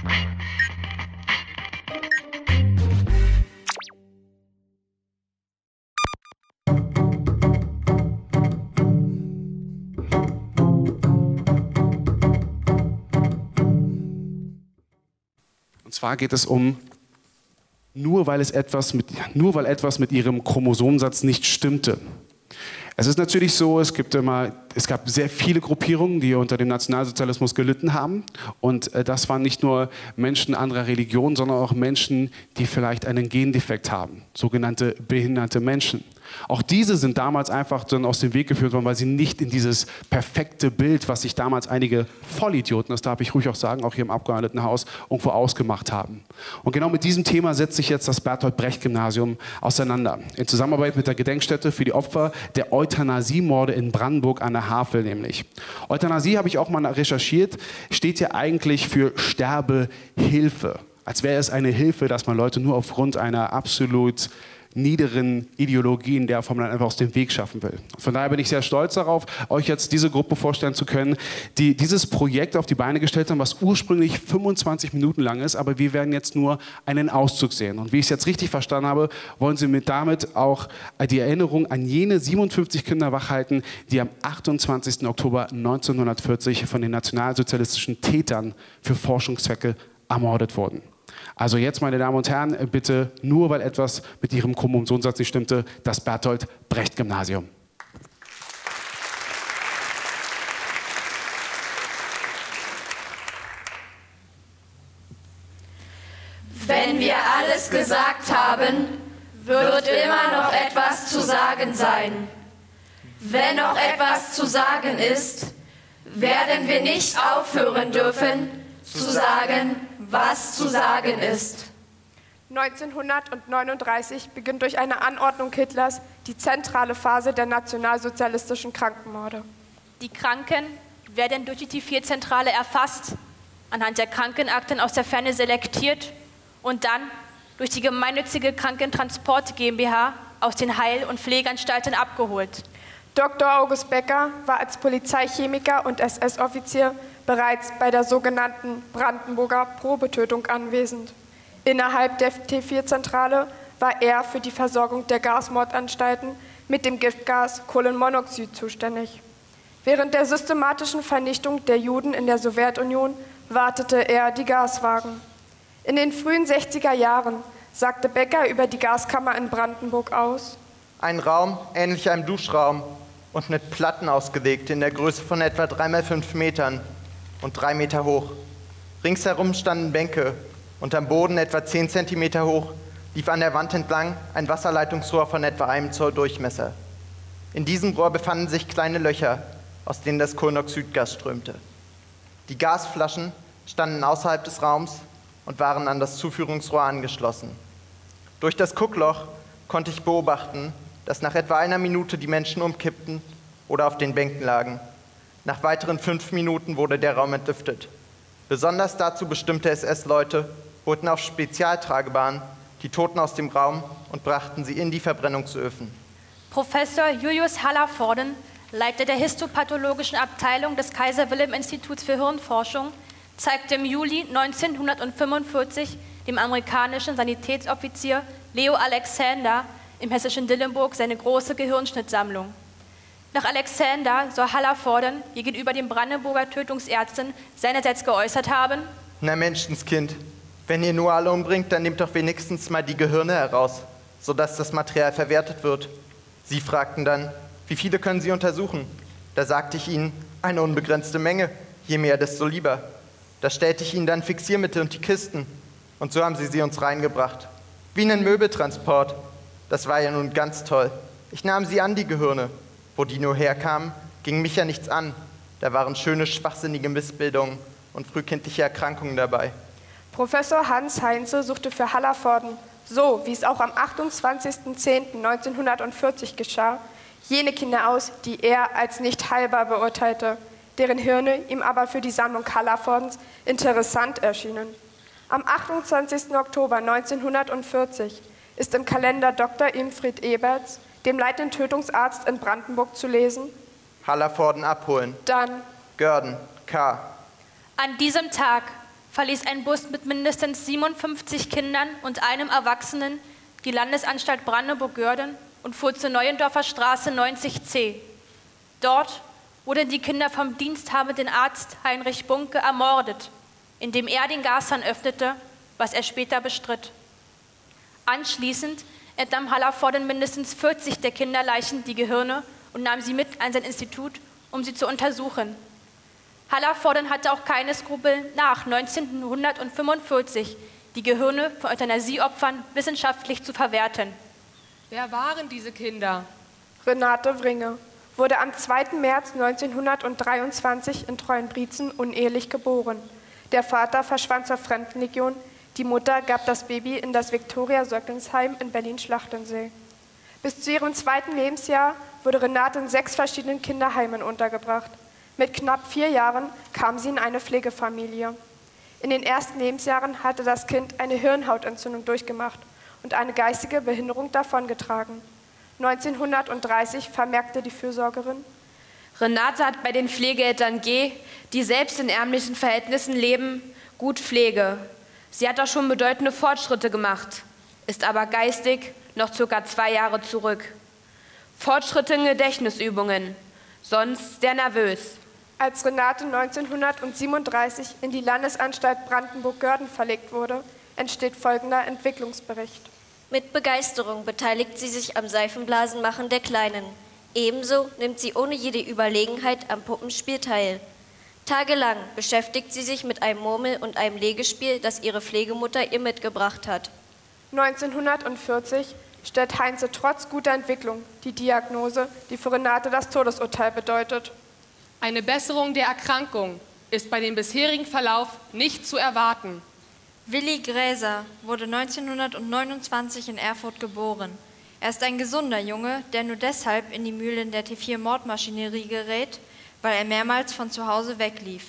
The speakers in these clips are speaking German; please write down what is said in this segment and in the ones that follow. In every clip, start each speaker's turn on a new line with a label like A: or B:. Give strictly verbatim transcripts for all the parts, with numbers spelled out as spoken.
A: Und zwar geht es um, nur weil, es etwas mit, nur weil etwas mit ihrem Chromosomensatz nicht stimmte. Es ist natürlich so, es, gibt immer, es gab sehr viele Gruppierungen, die unter dem Nationalsozialismus gelitten haben. Und äh, das waren nicht nur Menschen anderer Religionen, sondern auch Menschen, die vielleicht einen Gendefekt haben, sogenannte behinderte Menschen. Auch diese sind damals einfach dann aus dem Weg geführt worden, weil sie nicht in dieses perfekte Bild, was sich damals einige Vollidioten, das darf ich ruhig auch sagen, auch hier im Abgeordnetenhaus, irgendwo ausgemacht haben. Und genau mit diesem Thema setzt sich jetzt das Bertolt-Brecht-Gymnasium auseinander. In Zusammenarbeit mit der Gedenkstätte für die Opfer der Euthanasiemorde in Brandenburg an der Havel nämlich. Euthanasie, habe ich auch mal recherchiert, steht ja eigentlich für Sterbehilfe. Als wäre es eine Hilfe, dass man Leute nur aufgrund einer absolut niederen Ideologien der Form dann einfach aus dem Weg schaffen will. Von daher bin ich sehr stolz darauf, euch jetzt diese Gruppe vorstellen zu können, die dieses Projekt auf die Beine gestellt haben, was ursprünglich fünfundzwanzig Minuten lang ist, aber wir werden jetzt nur einen Auszug sehen. Und wie ich es jetzt richtig verstanden habe, wollen sie mit damit auch die Erinnerung an jene siebenundfünfzig Kinder wachhalten, die am achtundzwanzigsten Oktober neunzehnhundertvierzig von den nationalsozialistischen Tätern für Forschungszwecke ermordet wurden. Also jetzt, meine Damen und Herren, bitte nur, weil etwas mit Ihrem Chromosomensatz nicht stimmte, das Bertolt-Brecht-Gymnasium.
B: Wenn wir alles gesagt haben, wird immer noch etwas zu sagen sein. Wenn noch etwas zu sagen ist, werden wir nicht aufhören dürfen, zu sagen, was zu sagen ist.
C: neunzehnhundertneununddreißig beginnt durch eine Anordnung Hitlers die zentrale Phase der nationalsozialistischen Krankenmorde.
D: Die Kranken werden durch die T vier Zentrale erfasst, anhand der Krankenakten aus der Ferne selektiert und dann durch die gemeinnützige Krankentransport GmbH aus den Heil- und Pflegeanstalten abgeholt.
C: Doktor August Becker war als Polizeichemiker und S S-Offizier bereits bei der sogenannten Brandenburger Probetötung anwesend. Innerhalb der T vier Zentrale war er für die Versorgung der Gasmordanstalten mit dem Giftgas Kohlenmonoxid zuständig. Während der systematischen Vernichtung der Juden in der Sowjetunion wartete er die Gaswagen. In den frühen sechziger Jahren sagte Becker über die Gaskammer in Brandenburg aus:
E: Ein Raum ähnlich einem Duschraum und mit Platten ausgelegt in der Größe von etwa drei mal fünf Metern und drei Meter hoch. Ringsherum standen Bänke und am Boden etwa zehn Zentimeter hoch lief an der Wand entlang ein Wasserleitungsrohr von etwa einem Zoll Durchmesser. In diesem Rohr befanden sich kleine Löcher, aus denen das Kohlenmoxidgas strömte. Die Gasflaschen standen außerhalb des Raums und waren an das Zuführungsrohr angeschlossen. Durch das Guckloch konnte ich beobachten, dass nach etwa einer Minute die Menschen umkippten oder auf den Bänken lagen. Nach weiteren fünf Minuten wurde der Raum entlüftet. Besonders dazu bestimmte S S-Leute holten auf Spezialtragebahnen die Toten aus dem Raum und brachten sie in die Verbrennungsöfen.
D: Professor Julius Hallervorden, Leiter der histopathologischen Abteilung des Kaiser-Wilhelm-Instituts für Hirnforschung, zeigte im Juli neunzehnhundertfünfundvierzig dem amerikanischen Sanitätsoffizier Leo Alexander im hessischen Dillenburg seine große Gehirnschnittsammlung. Nach Alexander soll Hallervorden gegenüber den Brandenburger Tötungsärzten seinerseits geäußert haben:
E: Na Menschenskind, wenn ihr nur alle umbringt, dann nehmt doch wenigstens mal die Gehirne heraus, sodass das Material verwertet wird. Sie fragten dann, wie viele können Sie untersuchen? Da sagte ich ihnen, eine unbegrenzte Menge, je mehr, desto lieber. Da stellte ich ihnen dann Fixiermittel und die Kisten. Und so haben sie sie uns reingebracht. Wie einen Möbeltransport. Das war ja nun ganz toll. Ich nahm sie an, die Gehirne. Wo die nur herkamen, ging mich ja nichts an. Da waren schöne, schwachsinnige Missbildungen und frühkindliche Erkrankungen dabei.
C: Professor Hans Heinze suchte für Hallervorden, so wie es auch am achtundzwanzigsten zehnten neunzehnhundertvierzig geschah, jene Kinder aus, die er als nicht heilbar beurteilte, deren Hirne ihm aber für die Sammlung Hallervordens interessant erschienen. Am achtundzwanzigsten Oktober neunzehnhundertvierzig ist im Kalender Doktor Imfried Eberts, dem leitenden Tötungsarzt in Brandenburg, zu lesen:
E: Hallervorden abholen.
C: Dann
E: Görden, K.
D: An diesem Tag verließ ein Bus mit mindestens siebenundfünfzig Kindern und einem Erwachsenen die Landesanstalt Brandenburg-Görden und fuhr zur Neuendorfer Straße neunzig c. Dort wurden die Kinder vom diensthabenden Arzt Heinrich Bunke ermordet, indem er den Gashahn öffnete, was er später bestritt. Anschließend entnahm Hallervorden mindestens vierzig der Kinderleichen die Gehirne und nahm sie mit an sein Institut, um sie zu untersuchen. Hallervorden hatte auch keine Skrupel, nach neunzehnhundertfünfundvierzig die Gehirne von Euthanasieopfern wissenschaftlich zu verwerten.
F: Wer waren diese Kinder?
C: Renate Wringe wurde am zweiten März neunzehnhundertdreiundzwanzig in Treuenbrietzen unehelich geboren. Der Vater verschwand zur Fremdenlegion, die Mutter gab das Baby in das Viktoria-Säuglingsheim in Berlin-Schlachtensee. Bis zu ihrem zweiten Lebensjahr wurde Renate in sechs verschiedenen Kinderheimen untergebracht. Mit knapp vier Jahren kam sie in eine Pflegefamilie. In den ersten Lebensjahren hatte das Kind eine Hirnhautentzündung durchgemacht und eine geistige Behinderung davongetragen. neunzehnhundertdreißig vermerkte die Fürsorgerin:
G: Renate hat bei den Pflegeeltern G., die selbst in ärmlichen Verhältnissen leben, gut Pflege. Sie hat auch schon bedeutende Fortschritte gemacht, ist aber geistig noch circa zwei Jahre zurück. Fortschritte in Gedächtnisübungen, sonst sehr nervös.
C: Als Renate neunzehnhundertsiebenunddreißig in die Landesanstalt Brandenburg-Görden verlegt wurde, entsteht folgender Entwicklungsbericht.
B: Mit Begeisterung beteiligt sie sich am Seifenblasenmachen der Kleinen. Ebenso nimmt sie ohne jede Überlegenheit am Puppenspiel teil. Tagelang beschäftigt sie sich mit einem Murmel- und einem Legespiel, das ihre Pflegemutter ihr mitgebracht hat.
C: neunzehnhundertvierzig stellt Heinze trotz guter Entwicklung die Diagnose, die für Renate das Todesurteil bedeutet.
F: Eine Besserung der Erkrankung ist bei dem bisherigen Verlauf nicht zu erwarten.
H: Willi Gräser wurde neunzehnhundertneunundzwanzig in Erfurt geboren. Er ist ein gesunder Junge, der nur deshalb in die Mühlen der T vier Mordmaschinerie gerät, weil er mehrmals von zu Hause weglief.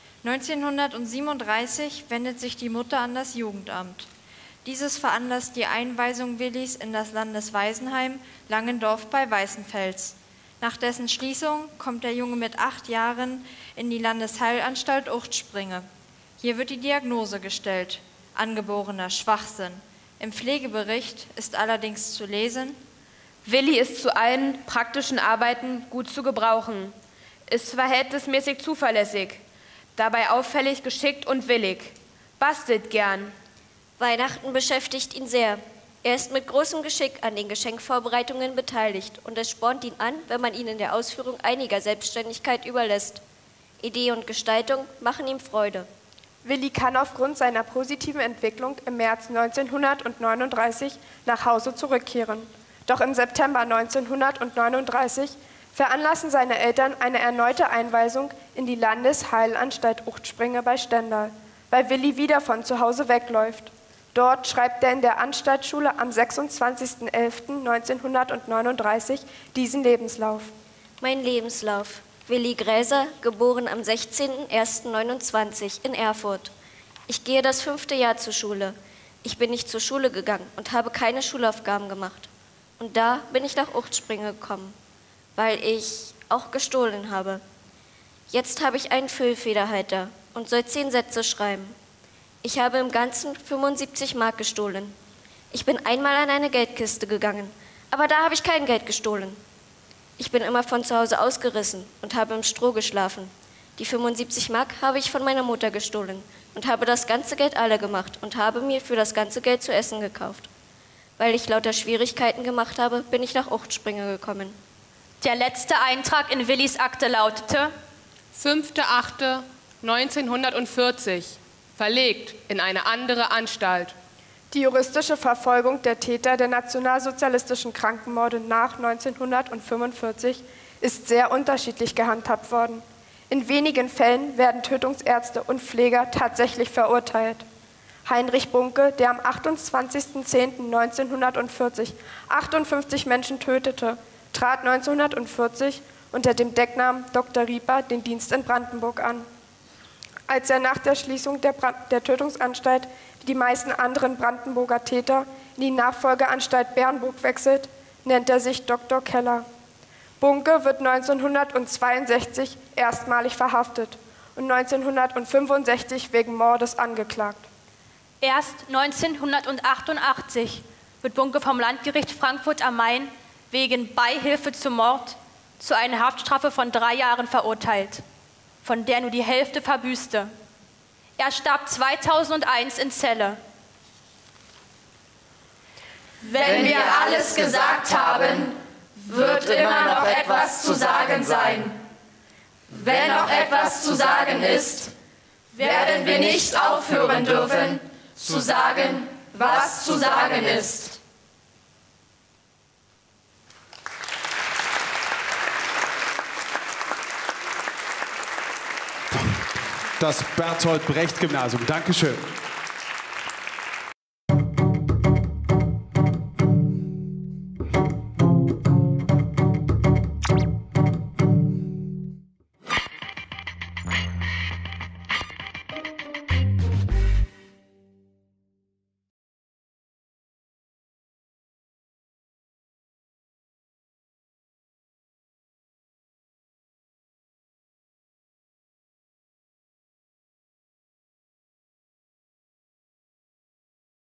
H: neunzehnhundertsiebenunddreißig wendet sich die Mutter an das Jugendamt. Dieses veranlasst die Einweisung Willis in das Landeswaisenheim Langendorf bei Weißenfels. Nach dessen Schließung kommt der Junge mit acht Jahren in die Landesheilanstalt Uchtspringe. Hier wird die Diagnose gestellt: angeborener Schwachsinn. Im Pflegebericht ist allerdings zu lesen:
G: Willi ist zu allen praktischen Arbeiten gut zu gebrauchen, ist verhältnismäßig zuverlässig, dabei auffällig geschickt und willig, bastelt gern.
B: Weihnachten beschäftigt ihn sehr. Er ist mit großem Geschick an den Geschenkvorbereitungen beteiligt und es spornt ihn an, wenn man ihn in der Ausführung einiger Selbstständigkeit überlässt. Idee und Gestaltung machen ihm Freude.
C: Willi kann aufgrund seiner positiven Entwicklung im März neunzehnhundertneununddreißig nach Hause zurückkehren. Doch im September neunzehnhundertneununddreißig veranlassen seine Eltern eine erneute Einweisung in die Landesheilanstalt Uchtspringe bei Stendal, weil Willi wieder von zu Hause wegläuft. Dort schreibt er in der Anstaltsschule am sechsundzwanzigsten elften neunzehnhundertneununddreißig diesen Lebenslauf.
B: Mein Lebenslauf. Willi Gräser, geboren am sechzehnten ersten neunundzwanzig in Erfurt. Ich gehe das fünfte Jahr zur Schule. Ich bin nicht zur Schule gegangen und habe keine Schulaufgaben gemacht. Und da bin ich nach Uchtspringe gekommen, weil ich auch gestohlen habe. Jetzt habe ich einen Füllfederhalter und soll zehn Sätze schreiben. Ich habe im Ganzen fünfundsiebzig Mark gestohlen. Ich bin einmal an eine Geldkiste gegangen, aber da habe ich kein Geld gestohlen. Ich bin immer von zu Hause ausgerissen und habe im Stroh geschlafen. Die fünfundsiebzig Mark habe ich von meiner Mutter gestohlen und habe das ganze Geld alle gemacht und habe mir für das ganze Geld zu essen gekauft. Weil ich lauter Schwierigkeiten gemacht habe, bin ich nach Uchtspringe gekommen.
D: Der letzte Eintrag in Willis Akte lautete:
F: fünfter achter neunzehnhundertvierzig, verlegt in eine andere Anstalt.
C: Die juristische Verfolgung der Täter der nationalsozialistischen Krankenmorde nach neunzehnhundertfünfundvierzig ist sehr unterschiedlich gehandhabt worden. In wenigen Fällen werden Tötungsärzte und Pfleger tatsächlich verurteilt. Heinrich Bunke, der am achtundzwanzigsten zehnten neunzehnhundertvierzig achtundfünfzig Menschen tötete, trat neunzehnhundertvierzig unter dem Decknamen Doktor Rieper den Dienst in Brandenburg an. Als er nach der Schließung der, Brand der Tötungsanstalt wie die meisten anderen Brandenburger Täter in die Nachfolgeanstalt Bernburg wechselt, nennt er sich Doktor Keller. Bunke wird neunzehnhundertzweiundsechzig erstmalig verhaftet und neunzehnhundertfünfundsechzig wegen Mordes angeklagt.
D: Erst neunzehnhundertachtundachtzig wird Bunke vom Landgericht Frankfurt am Main wegen Beihilfe zum Mord zu einer Haftstrafe von drei Jahren verurteilt, von der nur die Hälfte verbüßte. Er starb zweitausendeins in Celle.
B: Wenn wir alles gesagt haben, wird immer noch etwas zu sagen sein. Wenn noch etwas zu sagen ist, werden wir nicht aufhören dürfen, zu sagen, was zu sagen ist.
A: Das Bertolt Brecht Gymnasium. Dankeschön.